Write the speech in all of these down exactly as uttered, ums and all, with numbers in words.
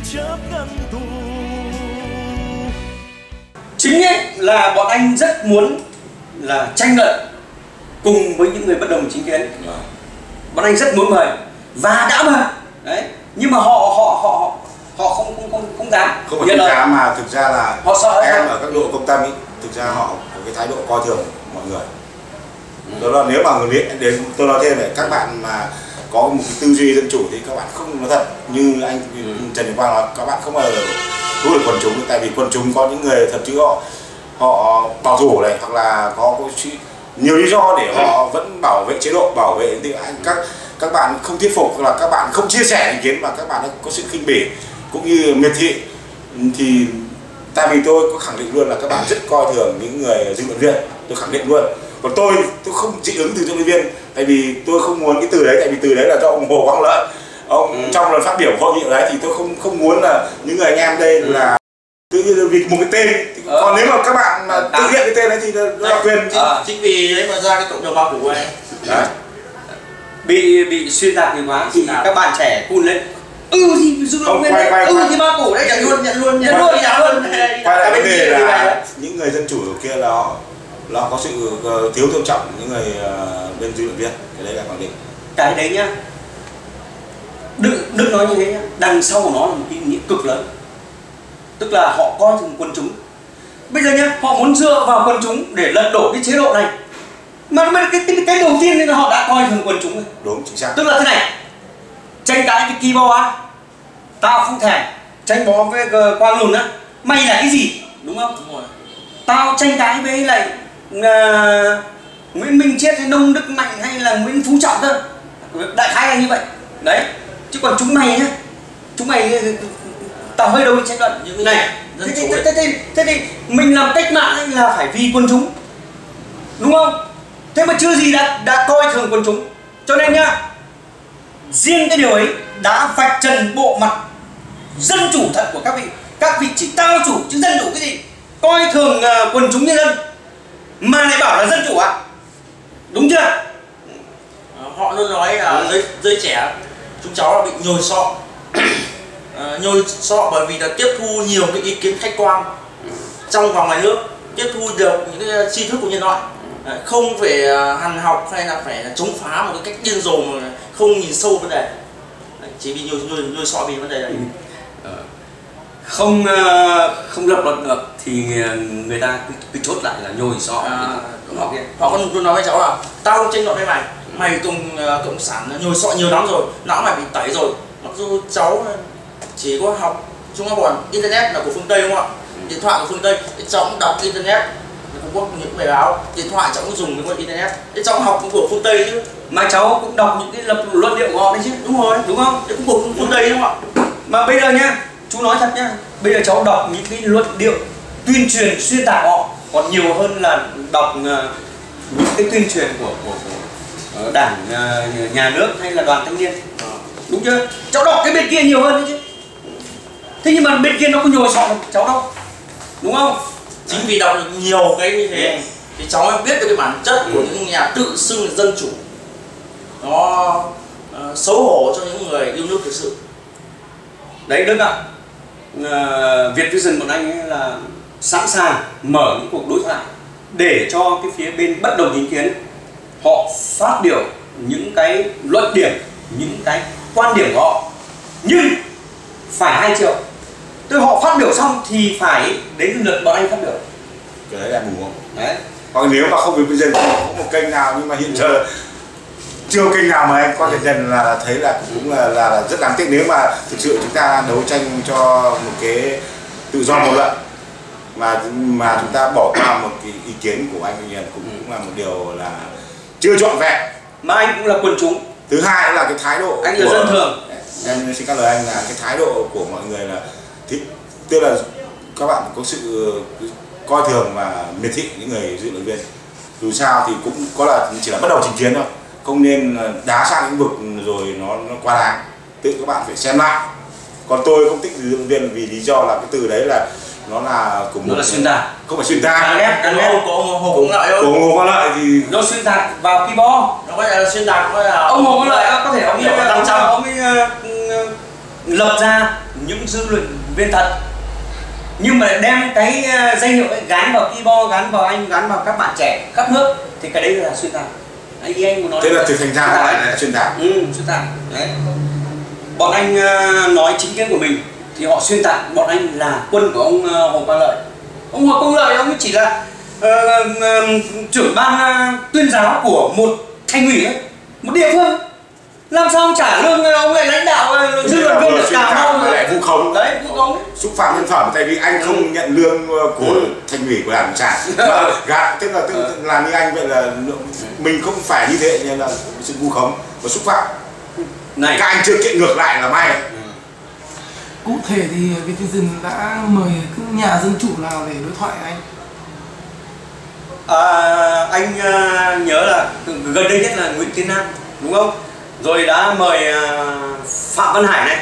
chớp ngăn tù. Chính ấy là bọn anh rất muốn là tranh luận cùng với những người bất đồng chính kiến. Bọn anh rất muốn mời và đã mời đấy, nhưng mà họ họ họ họ không không không không dám. Không phải không dám mà thực ra là họ sợ em ở các độ công tâm ấy, thực ra họ có cái thái độ coi thường mọi người. Đó là nếu mà người đến, tôi nói thêm này, các bạn mà có một cái tư duy dân chủ thì các bạn không nói thật như anh Trần Đình Quang nói, các bạn không bao giờ thu được quần chúng, tại vì quần chúng có những người thật chứ họ họ bảo thủ này, hoặc là có nhiều lý do để họ vẫn bảo vệ chế độ, bảo vệ thì anh các các bạn không thuyết phục, là các bạn không chia sẻ ý kiến mà các bạn có sự khinh bỉ cũng như miệt thị, thì tại vì tôi có khẳng định luôn là các bạn rất coi thường những người dư luận viên, tôi khẳng định luôn. Còn tôi tôi không dị ứng từ dư luận viên, tại vì tôi không muốn cái từ đấy, tại vì từ đấy là do ông Hồ Quang Lợi ông ừ. trong lần phát biểu hội nghị đấy, thì tôi không không muốn là những người anh em đây ừ. là tự vì một cái tên. Ừ. Còn nếu mà các bạn mà tự hiện cái tên đấy thì đó là quyền. À, chính vì đấy mà ra cái cộng đồng bao phủ của anh đấy. bị bị xuyên tạc nhiều quá thì các bạn trẻ cun lên. Ừ thì dư luận viên, ừ thì bao phủ đấy, nhận luôn nhận luôn nhận luôn nhận luôn. Quay lại vấn đề là những người dân chủ kia là họ là có sự thiếu tôn trọng những người uh, bên dư luận viên, cái đấy là khẳng định. Cái đấy nhá, Đức Đức nói như thế nhá, đằng sau của nó là một cái nghĩa cực lớn, tức là họ coi thường quần chúng. Bây giờ nhá, họ muốn dựa vào quần chúng để lật đổ cái chế độ này, mà cái cái, cái đầu tiên là họ đã coi thường quần chúng rồi. Đúng, chính xác. Tức là thế này, tranh cãi cái kỳ bò á, tao không thèm tranh bó với Quang Lùn á, mày là cái gì, đúng không? Đúng rồi. Tao tranh cãi với lại uh, Nguyễn Minh Chiết hay Nông Đức Mạnh hay là Nguyễn Phú Trọng thôi, đại khái là như vậy đấy. Chứ còn chúng mày nhá, chúng mày tao hơi đâu đi tranh luận những này. Thế thì, thế, thế, thế thì mình làm cách mạng là phải vì quần chúng, đúng không? Thế mà chưa gì đã đã coi thường quần chúng, cho nên nhá, riêng cái điều ấy đã vạch trần bộ mặt dân chủ thật của các vị. Các vị chỉ tao chủ chứ dân chủ cái gì? Coi thường uh, quần chúng nhân dân mà lại bảo là dân chủ à? Đúng chưa? À, họ luôn nói là ừ. giới, giới trẻ chúng cháu là bị nhồi sọ. À, nhồi sọ bởi vì là tiếp thu nhiều cái ý kiến khách quan trong và ngoài nước, tiếp thu được những cái tri thức của nhân loại, à, không phải uh, hằn học hay là phải chống phá một cái cách điên rồ mà không nhìn sâu vấn đề, chỉ vì nhồi nhồi nhồi sọ vì vấn đề đấy. Ừ. Không không lập luận được thì người ta cứ, cứ chốt lại là nhồi sọ. À, họ, họ còn luôn nói với cháu là tao không tranh luận với mày, mày cùng uh, cộng sản nhồi sọ nhiều lắm rồi, não mày bị tẩy rồi. Mặc dù cháu chỉ có học trung học còn internet là của phương Tây đúng không ạ? Điện thoại của phương Tây, cháu cũng đọc internet, cũng có những bài báo, điện thoại cháu cũng dùng cái internet, cháu cũng học của phương Tây chứ. Mà cháu cũng đọc những cái lập luận điệu của họ đấy chứ. Đúng rồi, đúng không? Đấy cũng của phương Tây đúng không ạ? Mà bây giờ nhá, chú nói thật nhá, bây giờ cháu đọc những cái luận điệu tuyên truyền xuyên tạc họ còn nhiều hơn là đọc uh, những cái tuyên truyền của, của, của uh, đảng, uh, nhà nước hay là đoàn thanh niên. À, đúng chưa? Cháu đọc cái bên kia nhiều hơn đấy chứ. Thế nhưng mà bên kia nó có nhồi sọ cháu đâu, đúng không? Chính vì đọc được nhiều cái như thế thì cháu mới biết được cái bản chất của những nhà tự xưng dân chủ. Nó uh, xấu hổ cho những người yêu nước thực sự. Đấy Đức ạ, uh, Việt Vision bọn anh ấy là sẵn sàng mở những cuộc đối thoại để cho cái phía bên bất đồng chính kiến họ phát biểu những cái luận điểm, những cái quan điểm của họ, nhưng phải hai triệu. Tức họ phát biểu xong thì phải đến lượt bọn anh phát biểu. Cái đấy là mù không? Đấy. Còn nếu mà không Việt Vision thì có một kênh nào, nhưng mà hiện giờ chưa kênh nào mà anh qua dần dần là thấy là cũng là, là, là rất đáng tiếc. Nếu mà thực sự chúng ta đấu tranh cho một cái tự do ngôn luận mà mà chúng ta bỏ qua một cái ý kiến của anh Hiền cũng, cũng là một điều là chưa trọn vẹn. Mà anh cũng là quần chúng. Thứ hai là cái thái độ anh là dân thường. Em xin các lời anh là cái thái độ của mọi người là thì, tức là các bạn có sự coi thường và miệt thị những người dư luận viên. Dù sao thì cũng có là chỉ là bắt đầu trình chiến thôi, không nên đá sang lĩnh vực rồi nó, nó quá đáng. Tự các bạn phải xem lại. Còn tôi không thích dư luận viên vì lý do là cái từ đấy là nó là của nó là xuyên tạc, không phải xuyên tạc. Càng ghét, càng ghét. Của ông Hồ Quang Lợi thôi. Của ông Hồ Quang Lợi thì nó xuyên tạc vào keyboard. Nó có là xuyên tạc, có là ông Hồ Quang Lợi có thể ông ấy đăng trăm, ông ấy lập ra những dư luyện viên thật, nhưng mà đem cái danh hiệu ấy gắn vào keyboard, gắn vào anh, gắn vào các bạn trẻ khắp nước thì cái đấy là xuyên tạc. Ý anh muốn nói thế là thực thành ra là xuyên tạc. Ừ, xuyên tạc. Đấy. Bọn anh nói chính kiến của mình thì họ xuyên tạc bọn anh là quân của ông Hồ Quang Lợi. Ông Hồ Quang Lợi ông ấy chỉ là uh, uh, trưởng ban uh, tuyên giáo của một thành ủy ấy, một địa phương. Làm sao ông trả lương ông lại lãnh đạo dư luận viên được Cà Mau lại vu khống đấy, vu khống xúc phạm nhân phẩm, tại vì anh không ừ. nhận lương của ừ. thành ủy của đảng trả mà gạt, tức là tức ừ. làm như anh vậy là mình không phải như thế, nên là sự vu khống và xúc phạm này. Các anh chưa kiện ngược lại là may. Ừ. Cụ thể thì Vietvision đã mời các nhà dân chủ nào để đối thoại anh? À, anh uh, nhớ là gần đây nhất là Nguyễn Tiến Nam, đúng không? Rồi đã mời uh, Phạm Văn Hải này,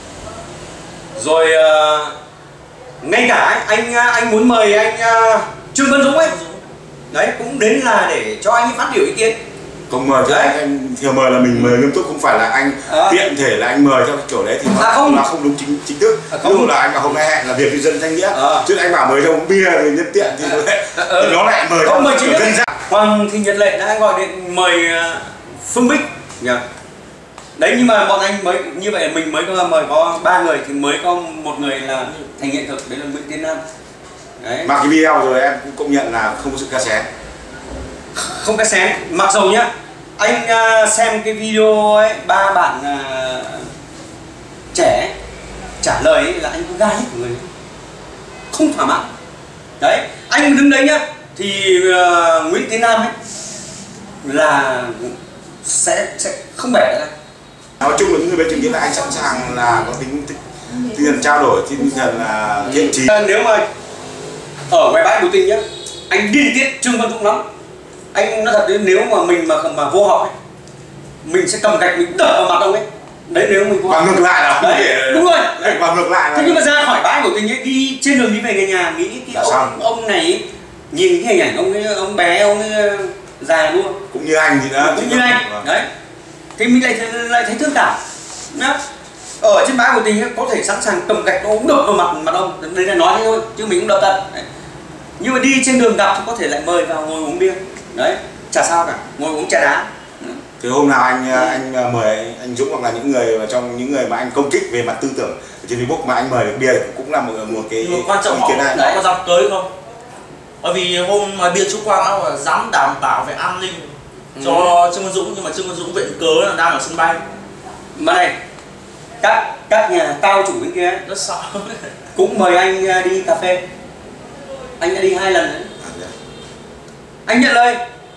rồi uh, ngay cả anh anh muốn mời anh uh, Trương Văn Dũng ấy, đấy cũng đến là để cho anh ấy phát biểu ý kiến. Không mời cho anh, anh theo mời là mình mời nghiêm túc, không phải là anh à. tiện thể là anh mời theo kiểu đấy thì nó à, không. là không đúng chính chính thức. À, ví dụ là anh bảo hôm nay hẹn là Vietvision danh nghĩa, à. chứ anh bảo mời cho uống bia thì nhân tiện thì, à. thì nó lại mời không mời chính dân ra. Hoàng Thị Nhật Lệ đã gọi điện mời Phương Bích nhỉ. Đấy, nhưng mà bọn anh mới như vậy mình mới có mời có ba người thì mới có một người là thành hiện thực, đấy là Nguyễn Tiến Nam. Đấy. Mà cái video rồi em cũng công nhận là không có sự ca xén. Không ca xén, mặc dù nhá anh uh, xem cái video ấy, ba bạn uh, trẻ trả lời ấy, là anh có gai hết của người không thỏa mãn. Đấy, anh đứng đấy nhá thì uh, Nguyễn Tiến Nam ấy là sẽ sẽ không bẻ ra. Nói chung là những người bên chứng kiến là anh sẵn sàng là có tính tinh thần trao đổi, tinh thần là thiện chí. Nếu mà ở ngoài bãi biểu tình nhá, anh điên tiết Trương Văn Dũng lắm. Anh nói thật đấy, nếu mà mình mà mà vô học ấy, mình sẽ cầm gạch mình đập vào mặt ông ấy. Đấy, nếu mình vô học. Và ngược lại là đấy, thể... đúng rồi. Và ngược lại là... Thế nhưng mà ra khỏi bãi biểu tình ấy, đi trên đường đi về cái nhà nghĩ cái ông, ông này ấy, nhìn cái hình ảnh ông ấy, ông bé, ông ấy già luôn. Cũng như anh thì đó. Cũng như anh. Vâng. Đấy. Thì mình lại lại thấy thương cảm. Nhá. Ở trên bãi biểu tình ấy, có thể sẵn sàng cầm gạch nó cũng đập vào mặt mặt ông. Đây là nói thế thôi, chứ mình cũng đập thật. Đấy. Nhưng mà đi trên đường gặp thì có thể lại mời vào ngồi uống bia. Đấy, chả sao cả, ngồi uống trà đá. Thì hôm nào anh anh mời anh Dũng hoặc là những người mà trong những người mà anh công kích về mặt tư tưởng trên Facebook mà anh mời được bia cũng là một một cái nhưng quan trọng họ đấy có dám tới không? Bởi vì hôm mà bia Trúc Quang là dám đảm bảo về an ninh ừ. cho Trương Văn Dũng, nhưng mà Trương Văn Dũng viện cớ là đang ở sân bay. Mà này, các các nhà cao chủ bên kia rất sợ cũng mời anh đi cà phê. Anh đã đi hai lần đấy. Anh nhận lời,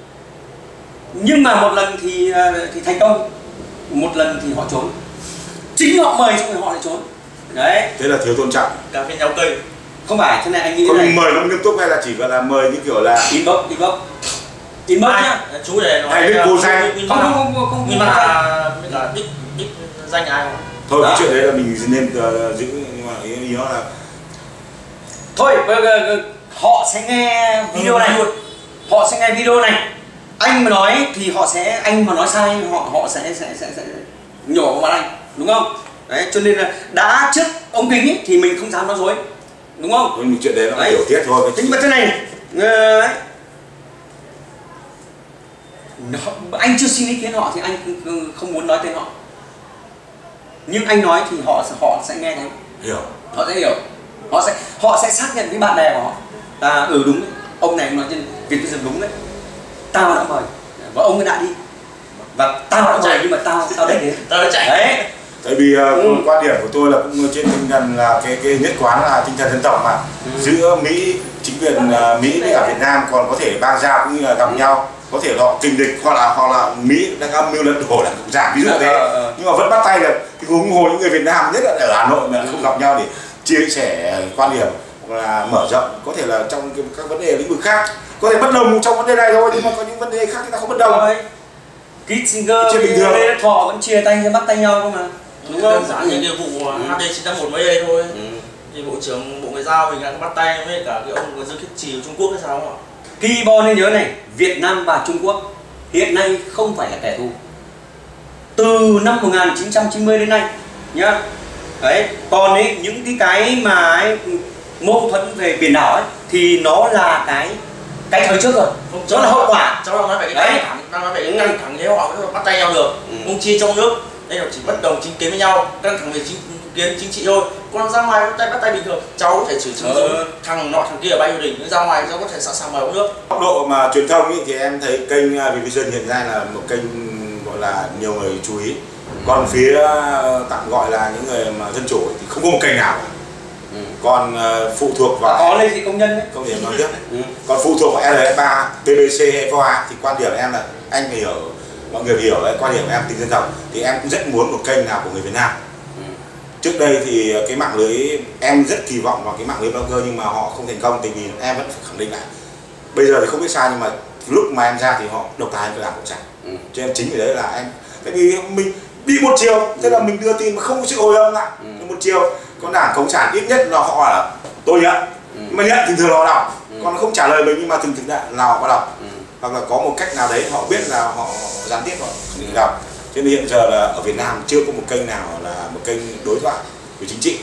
nhưng mà một lần thì thì thành công, một lần thì họ trốn, chính họ mời xong rồi họ lại trốn. Đấy, thế là thiếu tôn trọng. Cà phê nhéo cây. Không phải, thế này anh nghĩ không này, mời nó nghiêm túc hay là chỉ gọi là mời như kiểu là inbox inbox inbox nhá. Chú để nói hay vô danh không không không không nhưng mà với cả đích đích danh ai không? Thôi cái chuyện đấy là mình nên uh, giữ, nhưng mà ý, ý nó là thôi họ sẽ nghe video này luôn, họ sẽ nghe video này. Anh mà nói thì họ sẽ, anh mà nói sai họ họ sẽ sẽ sẽ, sẽ nhổ vào mặt anh, đúng không? Đấy, cho nên là đã trước ống kính ấy, thì mình không dám nói dối, đúng không? Mình chuyện đấy nó là tiểu tiết thôi. Thế nhưng mà thế này đấy, anh chưa xin ý kiến họ thì anh không muốn nói tên họ, nhưng anh nói thì họ họ sẽ nghe thấy, hiểu, họ sẽ hiểu, họ sẽ họ sẽ xác nhận với bạn bè của họ là ừ đúng đấy, ông này nói trên Vietvision đúng đấy, tao đã mời và ông ấy đã đi và tao đã mời nhưng mà tao tao đấy đến tao đã chạy đấy. Tại vì uh, ừ. quan điểm của tôi là cũng trên tinh thần là cái cái nhất quán là tinh thần dân tộc mà ừ. giữa Mỹ, chính quyền uh, Mỹ với cả Việt Nam còn có thể bang giao cũng như là gặp ừ. nhau, có thể họ kình địch hoặc là hoặc là Mỹ đang âm mưu lật đổ đảng cộng sản ví dụ thế, à, à, à. nhưng mà vẫn bắt tay được cái ủng hộ những người Việt Nam, nhất là ở Hà Nội mà ừ. không gặp nhau để chia sẻ quan điểm hoặc là mở rộng, có thể là trong cái, các vấn đề lĩnh vực khác có thể bất đồng trong vấn đề này thôi, nhưng mà có những vấn đề khác chúng ta không bất đồng đấy. Kissinger với Lê Thọ vẫn chia tay bắt tay nhau không mà, đúng không? Đơn giản những cái vụ H D chín tám một mấy đây thôi. Ừ. Thì bộ trưởng Bộ Ngoại giao mình đã bắt tay với cả cái ông Dương Khiết Trì của Trung Quốc hay sao không ạ? Keyboard nên nhớ này, Việt Nam và Trung Quốc hiện nay không phải là kẻ thù. Từ năm một nghìn chín trăm chín mươi đến nay nhá, Đấy, còn ấy những cái cái mà ấy, mâu thuẫn về biển đảo ấy thì nó là cái cái thời trước rồi, Không, đó là hậu quả. cháu đang nói về cái Đấy. căng thẳng, đang nói về cái căng thẳng thế họ bắt tay nhau được. Ừ. Ông chia trong nước đây là chỉ bất đồng chính kiến với nhau, căng thẳng về chính kiến chính trị thôi. Còn ra ngoài bắt tay bắt tay bình thường, cháu có thể sử dụng Ừ. thằng nọ thằng kia ở bay đình, nhưng ra ngoài cháu có thể sẵn sàng mời uống nước. Góc độ mà truyền thông ý, thì em thấy kênh Vivision hiện nay là một kênh gọi là nhiều người chú ý. Còn phía tạm gọi là những người mà dân chủ thì không có một kênh nào cả. Ừ. Còn uh, phụ thuộc vào Có lên thì công nhân đấy. không thể nói tiếp. Ừ. Còn phụ thuộc vào lờ ép ba, bê bê xê hay vê o a thì quan điểm em là anh phải hiểu, mọi người hiểu đấy, quan điểm của em tính dân tộc thì em cũng rất muốn một kênh nào của người Việt Nam. Ừ. Trước đây thì cái mạng lưới em rất kỳ vọng vào cái mạng lưới blogger nhưng mà họ không thành công, tại vì em vẫn phải khẳng định lại. Bây giờ thì không biết sao nhưng mà lúc mà em ra thì họ độc tài cái đảng cộng sản. Ừ. Cho em chính vì đấy là em, tại vì mình đi một chiều, thế là mình đưa tin mà không có sự hồi âm lại. Ừ. Một chiều, còn đảng cộng sản ít nhất là họ là tôi nhận, Ừ. mà nhận thường thường là họ đọc, Ừ. còn không trả lời mình nhưng mà thường thường là họ có đọc. Ừ. Hoặc là có một cách nào đấy họ biết là họ gián tiếp họ không định đọc. Cho nên hiện giờ là ở Việt Nam chưa có một kênh nào là một kênh đối thoại về chính trị.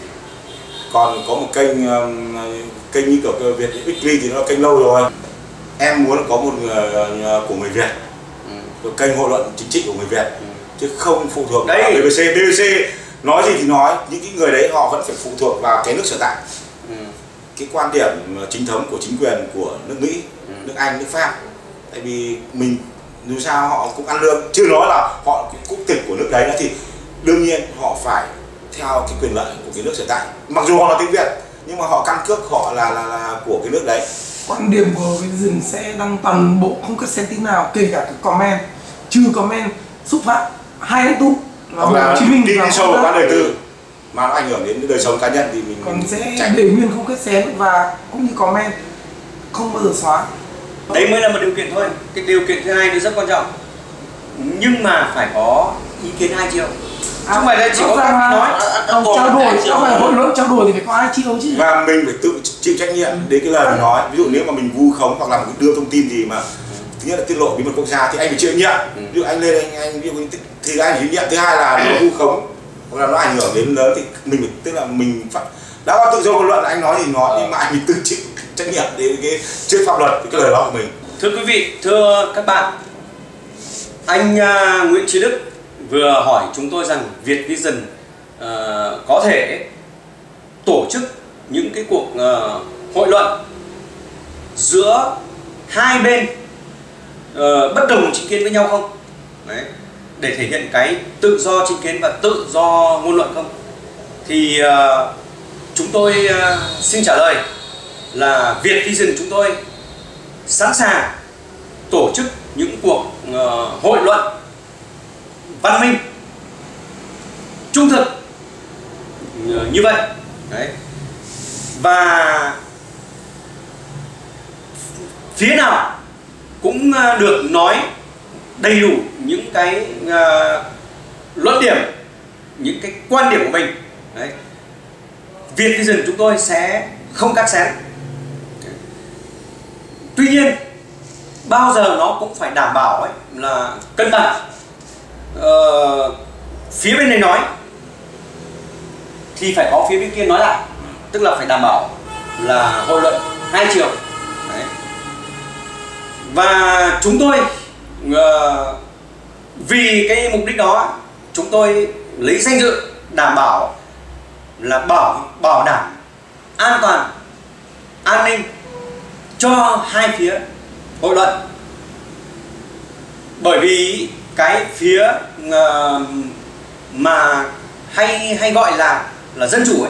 Còn có một kênh um, kênh như kiểu Việt Weekly thì nó là kênh lâu rồi. Em muốn có một người của người Việt, Ừ. một kênh hội luận chính trị của người Việt, Ừ. chứ không phụ thuộc Đấy. vào bê bê xê. bê bê xê nói gì thì nói, những cái người đấy họ vẫn phải phụ thuộc vào cái nước sở tại. Ừ. Cái quan điểm chính thống của chính quyền của nước Mỹ, Ừ. nước Anh, nước Pháp. Tại vì mình dù sao họ cũng ăn lương, chưa nói là họ cũng quốc tịch của nước đấy nữa thì đương nhiên họ phải theo cái quyền lợi của cái nước sở tại. Mặc dù họ là tiếng Việt nhưng mà họ căn cước họ là là, là của cái nước đấy. Quan điểm của Vivision sẽ đăng toàn bộ, không có xen tí nào, kể cả cái comment, trừ comment xúc phạm hai đến tù là Hoặc là Hồ Chí Minh đi và đi sâu Pháp. vào đời tư mà nó ảnh hưởng đến đời sống cá nhân thì mình Còn sẽ tránh. để nguyên không cắt xén và cũng như comment không bao giờ xóa. Đấy mới là một điều kiện thôi. Cái điều kiện thứ hai nó rất quan trọng, nhưng mà phải có ý kiến hai chiều. À, Không phải là chỉ có rõ ràng các là nói. không trao đổi, không phải hội luận trao đổi thì phải có hai chiều chứ. Và mình phải tự chịu trách nhiệm đến cái lời mình nói. Ví dụ nếu mà mình vu khống hoặc là mình đưa thông tin gì mà thứ nhất là tiết lộ bí mật quốc gia thì anh phải chịu trách nhiệm. Ví dụ anh lên anh anh ví dụ thì anh phải chịu trách nhiệm. Thứ hai là nó vu khống hoặc là nó ảnh hưởng đến lớn thì mình phải, tức là mình phải đã có tự do ngôn luận, anh nói thì nói nhưng mà anh phải tự chịu trách nhiệm đến cái trước pháp luật cái lời nói của mình. Thưa quý vị, thưa các bạn, anh uh, Nguyễn Trí Đức vừa hỏi chúng tôi rằng Việt Vision uh, có thể tổ chức những cái cuộc uh, hội luận giữa hai bên uh, bất đồng chính kiến với nhau không? Đấy, để thể hiện cái tự do chính kiến và tự do ngôn luận không? Thì uh, chúng tôi uh, xin trả lời là Việt Vision chúng tôi sẵn sàng tổ chức những cuộc uh, hội luận văn minh, trung thực uh, như vậy. Đấy. Và phía nào cũng uh, được nói đầy đủ những cái uh, luận điểm, những cái quan điểm của mình. Đấy. Việt Vision chúng tôi sẽ không cắt xén. Tuy nhiên bao giờ nó cũng phải đảm bảo ấy, là cân bằng. Ờ, phía bên này nói thì phải có phía bên kia nói lại, tức là phải đảm bảo là hội luận hai chiều. Đấy. Và chúng tôi uh, vì cái mục đích đó chúng tôi lấy danh dự đảm bảo là bảo bảo đảm an toàn, an ninh cho hai phía hội luận. Bởi vì cái phía uh, mà hay hay gọi là là dân chủ ấy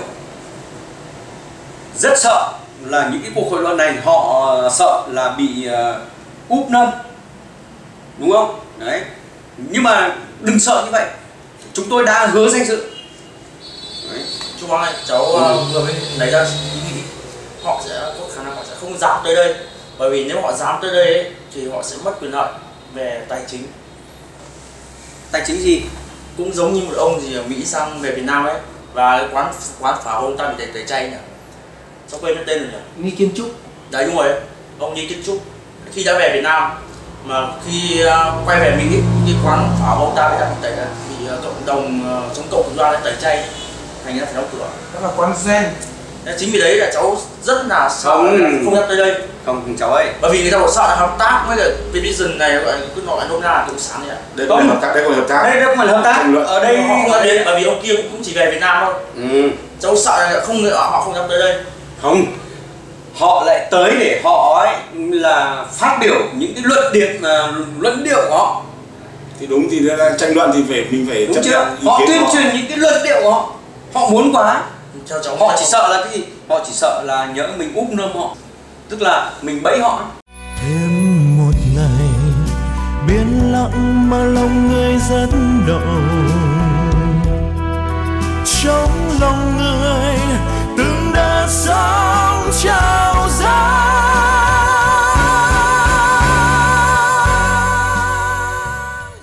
rất sợ là những cái cuộc hội luận này họ sợ là bị uh, úp nâng, đúng không? Đấy. Nhưng mà đừng sợ như vậy, chúng tôi đã hứa danh dự. Đấy. Chú Hoàng này, cháu ừ. vừa mới lấy ra ý nghĩ họ sẽ có khả năng họ sẽ không dám tới đây, bởi vì nếu họ dám tới đây ấy, thì họ sẽ mất quyền lợi về tài chính. Tài chính gì? Cũng giống như một ông gì ở Mỹ sang về Việt Nam ấy, và cái quán quán pháo ông ta bị tẩy tẩy chay nhỉ? Sao quên mất tên rồi nhỉ? Nghi kiến trúc. Đấy đúng rồi, ông Nghi Kiến Trúc khi đã về Việt Nam mà khi uh, quay về Mỹ, cái quán pháo ông ta bị tẩy bị uh, cộng đồng uh, chống cộng cực đoan tẩy chay, thành ra phải đóng cửa. Đó là quán gen. Chính vì đấy là cháu rất là sợ Không. không dám tới đây. Không cháu ơi, Bởi vì người ta bảo sợ là hợp tác với cái Vision này, gọi là cứ nói là nôm na là cộng sản vậy ạ. Đây không phải hợp tác, đây không phải hợp tác. đây đây không phải là hợp tác. Ở đây Họ không nói đến, bởi vì ông kia cũng chỉ về Việt Nam thôi. ừ. Cháu sợ là không họ không dám tới đây. Không, họ lại tới để họ ấy là phát biểu những cái luận điệu uh, luận điệu của họ. Thì đúng, thì nó đang tranh luận thì phải mình phải Đúng chấp chưa? nhận ý Họ kiến tuyên của họ. truyền những cái luận điệu của họ. Họ muốn quá. Theo cháu Họ chỉ sợ là cái gì? Họ chỉ sợ là nhỡ mình úp nơm họ, tức là mình bẫy họ. Thêm một ngày biển lặng mà lòng người rất động, trong lòng người